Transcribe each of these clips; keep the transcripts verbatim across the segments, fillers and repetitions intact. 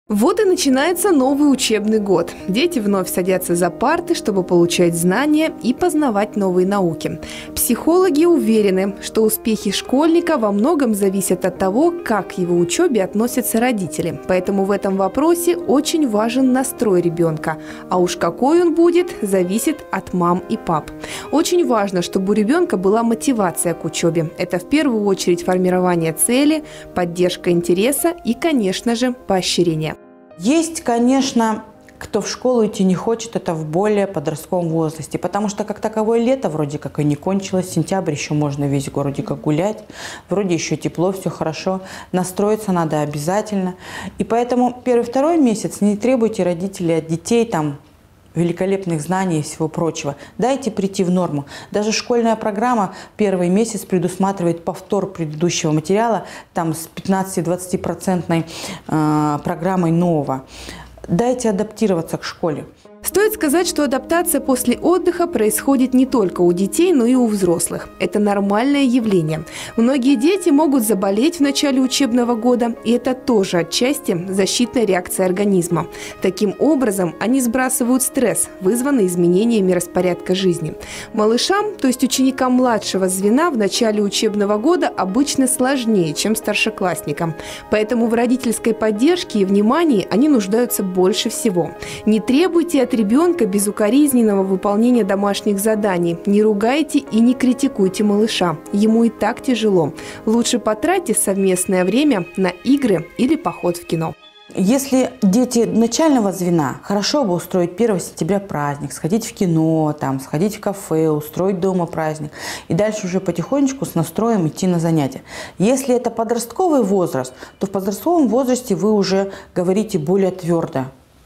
Вот и начинается новый учебный год. Дети вновь садятся за парты, чтобы получать знания и познавать новые науки. Психологи уверены, что успехи школьника во многом зависят от того, как к его учебе относятся родители. Поэтому в этом вопросе очень важен настрой ребенка. А уж какой он будет, зависит от мам и пап. Очень важно, чтобы у ребенка была мотивация к учебе. Это в первую очередь формирование цели, поддержка интереса и, конечно же, поощрение. Есть, конечно, кто в школу идти не хочет, это в более подростковом возрасте, потому что как таковое лето вроде как и не кончилось, сентябрь еще можно весь в городе как гулять, вроде еще тепло, все хорошо, настроиться надо обязательно. И поэтому первый-второй месяц не требуйте родителей от детей там великолепных знаний и всего прочего. Дайте прийти в норму. Даже школьная программа первый месяц предусматривает повтор предыдущего материала там с пятнадцати-двадцати процентной э, программой нового. Дайте адаптироваться к школе. Стоит сказать, что адаптация после отдыха происходит не только у детей, но и у взрослых. Это нормальное явление. Многие дети могут заболеть в начале учебного года, и это тоже отчасти защитная реакция организма. Таким образом, они сбрасывают стресс, вызванный изменениями распорядка жизни. Малышам, то есть ученикам младшего звена, в начале учебного года обычно сложнее, чем старшеклассникам. Поэтому в родительской поддержке и внимании они нуждаются больше всего. Не требуйте от ребенка безукоризненного выполнения домашних заданий. Не ругайте и не критикуйте малыша. Ему и так тяжело. Лучше потратьте совместное время на игры или поход в кино. Если дети начального звена, хорошо бы устроить первого сентября праздник, сходить в кино, там, сходить в кафе, устроить дома праздник. И дальше уже потихонечку с настроем идти на занятия. Если это подростковый возраст, то в подростковом возрасте вы уже говорите более твердо.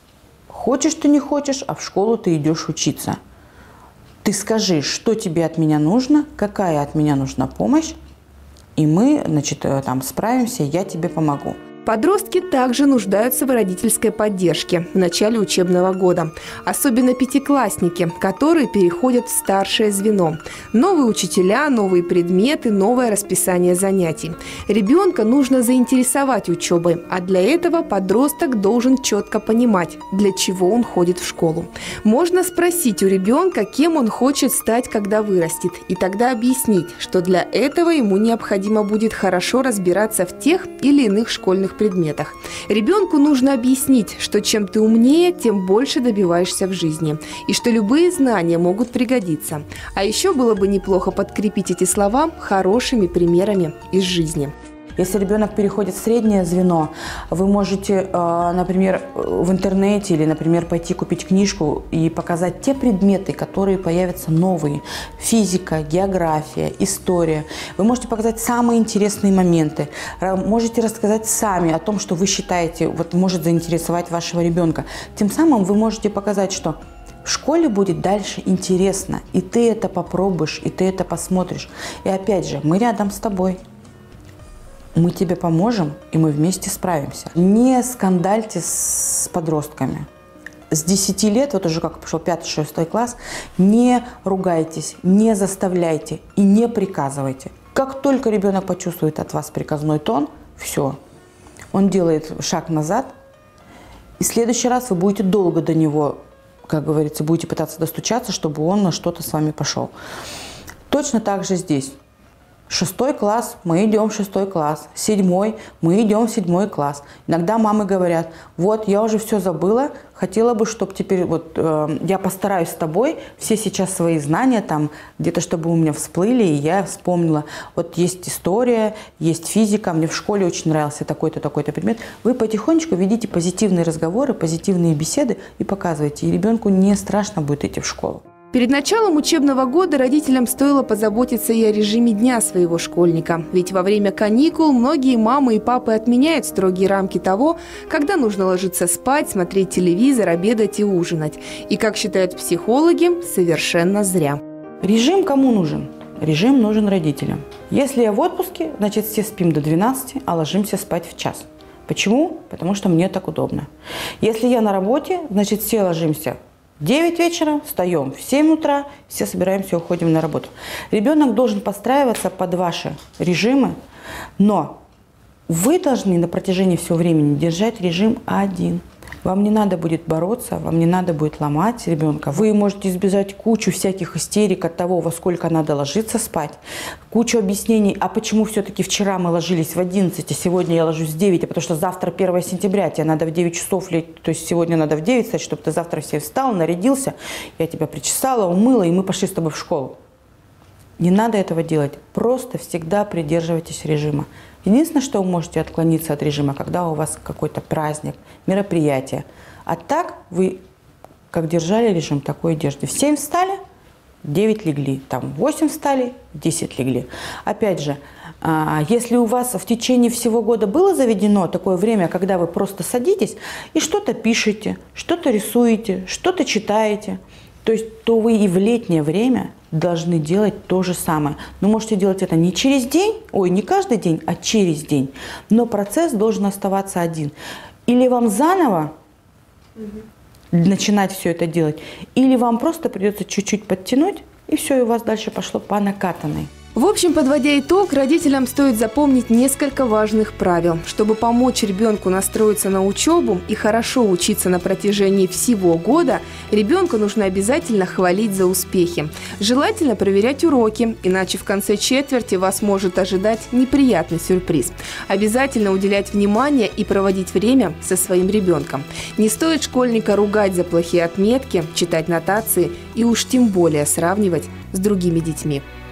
Хочешь ты не хочешь, а в школу ты идешь учиться. Ты скажи, что тебе от меня нужно, какая от меня нужна помощь, и мы, значит, там справимся, я тебе помогу. Подростки также нуждаются в родительской поддержке в начале учебного года. Особенно пятиклассники, которые переходят в старшее звено. Новые учителя, новые предметы, новое расписание занятий. Ребенка нужно заинтересовать учебой, а для этого подросток должен четко понимать, для чего он ходит в школу. Можно спросить у ребенка, кем он хочет стать, когда вырастет, и тогда объяснить, что для этого ему необходимо будет хорошо разбираться в тех или иных школьных предметах. Ребенку нужно объяснить, что чем ты умнее, тем больше добиваешься в жизни, и что любые знания могут пригодиться. А еще было бы неплохо подкрепить эти слова хорошими примерами из жизни. Если ребенок переходит в среднее звено, вы можете, например, в интернете или, например, пойти купить книжку и показать те предметы, которые появятся новые. Физика, география, история. Вы можете показать самые интересные моменты. Можете рассказать сами о том, что вы считаете, вот, может заинтересовать вашего ребенка. Тем самым вы можете показать, что в школе будет дальше интересно, и ты это попробуешь, и ты это посмотришь. И опять же, мы рядом с тобой. Мы тебе поможем, и мы вместе справимся. Не скандальте с подростками. С десяти лет, вот уже как пошел пятый-шестой класс, не ругайтесь, не заставляйте и не приказывайте. Как только ребенок почувствует от вас приказной тон, все, он делает шаг назад, и в следующий раз вы будете долго до него, как говорится, будете пытаться достучаться, чтобы он на что-то с вами пошел. Точно так же здесь. Шестой класс, мы идем в шестой класс. Седьмой, мы идем в седьмой класс. Иногда мамы говорят, вот я уже все забыла, хотела бы, чтобы теперь вот э, я постараюсь с тобой, все сейчас свои знания там где-то, чтобы у меня всплыли, и я вспомнила. Вот есть история, есть физика, мне в школе очень нравился такой-то, такой-то предмет. Вы потихонечку ведите позитивные разговоры, позитивные беседы и показывайте. И ребенку не страшно будет идти в школу. Перед началом учебного года родителям стоило позаботиться и о режиме дня своего школьника. Ведь во время каникул многие мамы и папы отменяют строгие рамки того, когда нужно ложиться спать, смотреть телевизор, обедать и ужинать. И, как считают психологи, совершенно зря. Режим кому нужен? Режим нужен родителям. Если я в отпуске, значит все спим до двенадцати, а ложимся спать в час. Почему? Потому что мне так удобно. Если я на работе, значит все ложимся в девять вечера, встаем в семь утра, все собираемся и уходим на работу. Ребенок должен подстраиваться под ваши режимы, но вы должны на протяжении всего времени держать режим один. Вам не надо будет бороться, вам не надо будет ломать ребенка. Вы можете избежать кучу всяких истерик от того, во сколько надо ложиться спать, кучу объяснений, а почему все-таки вчера мы ложились в одиннадцать, а сегодня я ложусь в девять, а потому что завтра первое сентября, тебе надо в девять часов лечь, то есть сегодня надо в девять встать, чтобы ты завтра все встал, нарядился, я тебя причесала, умыла, и мы пошли с тобой в школу. Не надо этого делать, просто всегда придерживайтесь режима. Единственное, что вы можете отклониться от режима, когда у вас какой-то праздник, мероприятие. А так вы, как держали режим, такой и держите. В семь встали, в девять легли, там в восемь встали, в десять легли. Опять же, если у вас в течение всего года было заведено такое время, когда вы просто садитесь и что-то пишете, что-то рисуете, что-то читаете, то есть, то вы и в летнее время должны делать то же самое. Но можете делать это не через день, ой, не каждый день, а через день. Но процесс должен оставаться один. Или вам заново угу. начинать все это делать, или вам просто придется чуть-чуть подтянуть, и все, и у вас дальше пошло по накатанной. В общем, подводя итог, родителям стоит запомнить несколько важных правил. Чтобы помочь ребенку настроиться на учебу и хорошо учиться на протяжении всего года, ребенку нужно обязательно хвалить за успехи. Желательно проверять уроки, иначе в конце четверти вас может ожидать неприятный сюрприз. Обязательно уделять внимание и проводить время со своим ребенком. Не стоит школьника ругать за плохие отметки, читать нотации и уж тем более сравнивать с другими детьми.